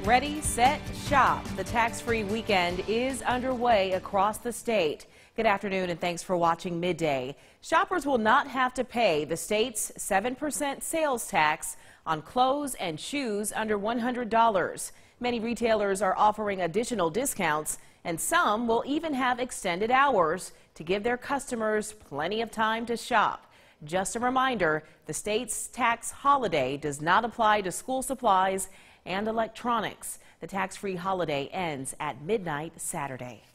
Ready, set, shop. The tax-free weekend is underway across the state. Good afternoon and thanks for watching Midday. Shoppers will not have to pay the state's 7% sales tax on clothes and shoes under $100. Many retailers are offering additional discounts, and some will even have extended hours to give their customers plenty of time to shop. Just a reminder, the state's tax holiday does not apply to school supplies and electronics. The tax-free holiday ends at midnight Saturday.